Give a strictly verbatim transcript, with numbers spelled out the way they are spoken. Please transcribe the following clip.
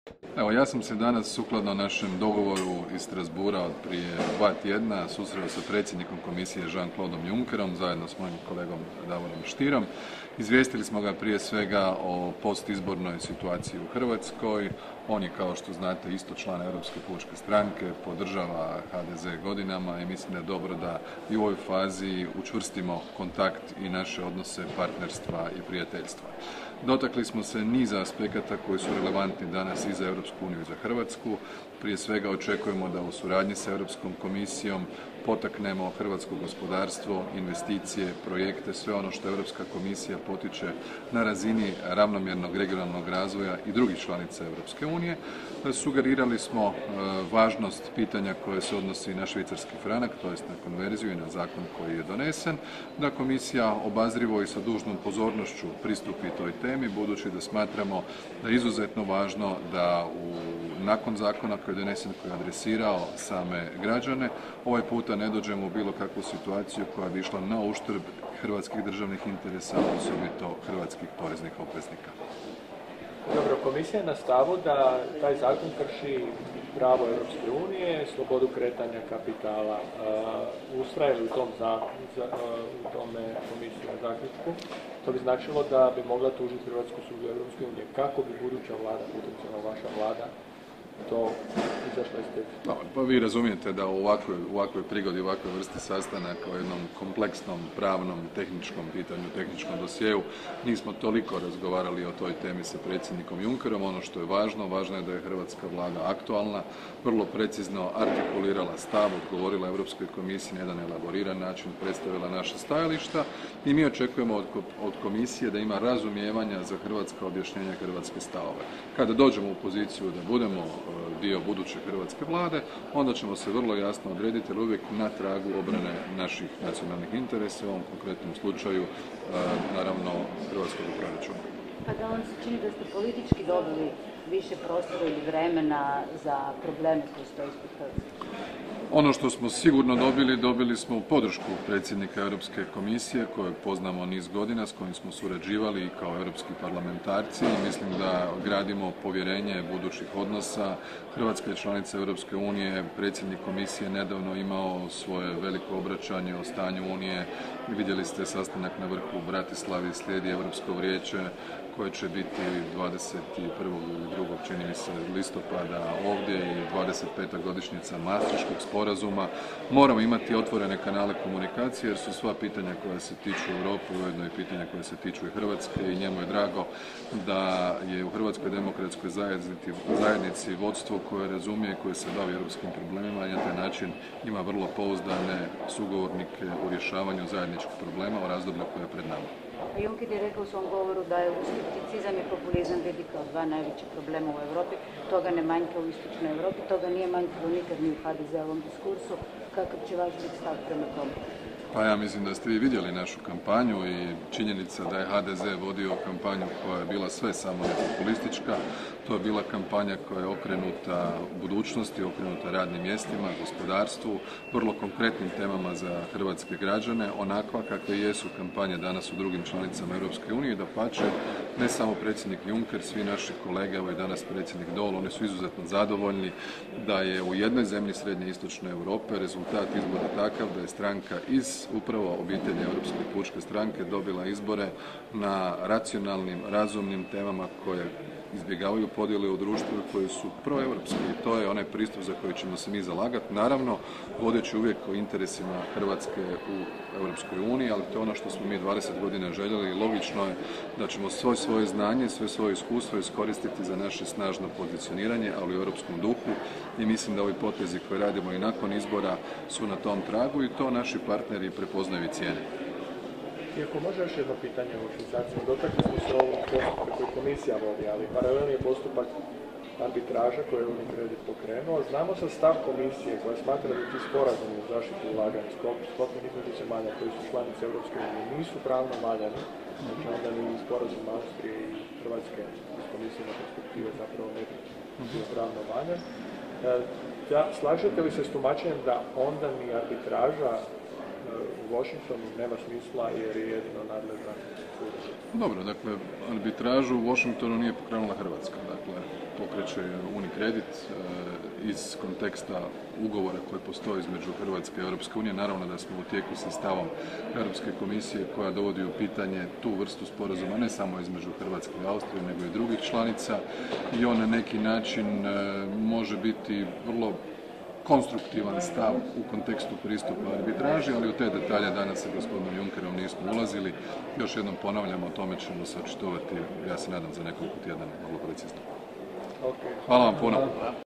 Evo, ja sam se danas sukladno našem dogovoru iz Strasbourga od prije dva tjedna susreo sa predsjednikom komisije Jean-Claude Junckerom zajedno s mojim kolegom Davorom Stierom. Izvijestili smo ga prije svega o postizbornoj situaciji u Hrvatskoj. On je, kao što znate, isto član Europske pučke stranke, podržava H D Z godinama i mislim da je dobro da i u ovoj fazi učvrstimo kontakt i naše odnose partnerstva i prijateljstva. Dotakli smo se niza aspekata koji su relevantni danas i za Europsku uniju i za Hrvatsku. Prije svega očekujemo da u suradnji sa Europskom komisijom potaknemo hrvatsko gospodarstvo, investicije, projekte, sve ono što Europska komisija potiče na razini ravnomjernog regionalnog razvoja i drugih članica Europske unije. Sugerirali smo važnost pitanja koje se odnosi na švicarski franak, to jest na konverziju i na zakon koji je donesen, da komisija obazrivo i sa dužnom pozornošću pristupi toj temi, budući da smatramo da je izuzetno važno da u, nakon zakona koji je donesen, koji je adresirao same građane, ovaj puta ne dođemo u bilo kakvu situaciju koja bi išla na uštrb hrvatskih državnih interesa, osobito hrvatskih poreznih obveznika. Dobro, komisija je na stavu da taj zakon krši pravo Europske unije, slobodu kretanja kapitala. Uh, ustraje li u tom, za, za, uh, u tome komisiju na zaključku? To bi značilo da bi mogla tužiti Hrvatsku sudu Europske unije. Kako bi buduća vlada, potencijalno vaša vlada, to izašla iz te? No, pa vi razumijete da u ovakvoj, u ovakvoj prigodi, u ovakvoj vrsti sastanaka, o jednom kompleksnom, pravnom, tehničkom pitanju, tehničkom dosjeu, nismo toliko razgovarali o toj temi sa predsjednikom Junckerom. Ono što je važno, važno je da je hrvatska vlada aktualna, vrlo precizno artikulirala stav, odgovorila Europskoj komisiji na jedan elaboriran način, predstavila naša stajališta i mi očekujemo od, od komisije da ima razumijevanja za hrvatska objašnjenja, hrvatske stavove. Kada dođemo u poziciju da budemo dio buduće hrvatske vlade, onda ćemo se vrlo jasno odrediti, ali uvijek na tragu obrane naših nacionalnih interesa, u ovom konkretnom slučaju, naravno, hrvatskog proračuna. Pa da vam se čini da ste politički dobili više prostora ili vremena za probleme koji stoje ispred Hrvatske? Ono što smo sigurno dobili, dobili smo podršku predsjednika Europske komisije kojeg poznamo niz godina, s kojim smo surađivali i kao europski parlamentarci i mislim da gradimo povjerenje budućih odnosa. Hrvatska je članica Europske unije, predsjednik komisije nedavno imao svoje veliko obraćanje o stanju Unije. Vidjeli ste sastanak na vrhu u Bratislavi, slijedi Europsko vijeće koje će biti dvadeset prvog ili drugog čini mi se listopada ovdje i dvadeset peta godišnjica Maastrichtskog sporazuma. Moramo imati otvorene kanale komunikacije jer su sva pitanja koja se tiču Europe ujedno i pitanja koja se tiču i Hrvatske i njemu je drago da je u Hrvatskoj demokratskoj zajednici, zajednici vodstvo koje razumije, koje se bavi europskim problemima i na taj način ima vrlo pouzdane sugovornike u rješavanju zajedničkih problema u razdoblju koje je pred nama. Juncker je rekao u svom govoru da je skepticizam i populizam vidi kao dva najveća problema u Europi. Toga ne manjka u istočnoj Europi, toga nije manjkalo nikad ni u H D Z-ovom diskursu. Kakav će vaš biti stav prema tome? Pa ja mislim da ste vi vidjeli našu kampanju i činjenica da je H D Z vodio kampanju koja je bila sve samo ne populistička. To je bila kampanja koja je okrenuta budućnosti, okrenuta radnim mjestima, gospodarstvu, vrlo konkretnim temama za hrvatske građane, onakva kakve jesu kampanje danas u drugim članicama Europske unije. Dapače, ne samo predsjednik Juncker, svi naši kolege, evo i danas predsjednik Daul, oni su izuzetno zadovoljni da je u jednoj zemlji srednje i istočne Europe rezultat izbora takav da je stranka iz upravo obitelji Europske pučke stranke dobila izbore na racionalnim, razumnim temama koje izbjegavaju podjele u društvu i koji su proeuropski. I to je onaj pristup za koji ćemo se mi zalagati, naravno vodeći uvijek o interesima Hrvatske u Europskoj uniji, ali to je ono što smo mi dvadeset godina željeli i logično je da ćemo sve svoje znanje, sve svoje iskustvo iskoristiti za naše snažno pozicioniranje, ali u europskom duhu i mislim da ovi potezi koje radimo i nakon izbora su na tom tragu i to naši partneri prepoznaju i cijene. I ako može još jedno pitanje o švicarcima, dotakli smo se ovog postupka koji komisija vodi, ali paralelni je postupak arbitraža koje je Unicredit pokrenuo. Znamo sa stav komisije koja smatra da ti sporazumi u zaštitu ulaganja sklopljeni između zemalja koji su članice Europske unije nisu pravno valjani, znači onda ni sporazum Austrije i Hrvatske iz komisijne perspektive zapravo ne bi pravno valjan. Da, slažete li se s tumačenjem da onda ni arbitraža u Washingtonu nema smisla jer je jedino nadležna sud? Dobro, dakle, arbitražu u Washingtonu nije pokrenula Hrvatska. Dakle, pokreće Unicredit iz konteksta ugovora koji postoji između Hrvatske i Europske unije. Naravno da smo u tijeku sa stavom Europske komisije koja dovodi u pitanje tu vrstu sporazuma ne samo između Hrvatske i Austrije nego i drugih članica i on na neki način može biti vrlo konstruktivan stav u kontekstu pristupa arbitraži, ali u te detalje danas sa gospodinom Junckerom nismo ulazili. Još jednom ponavljamo, o tome ćemo se očitovati, ja se nadam, za nekoliko tjedana vrlo precizno. Hvala vam puno.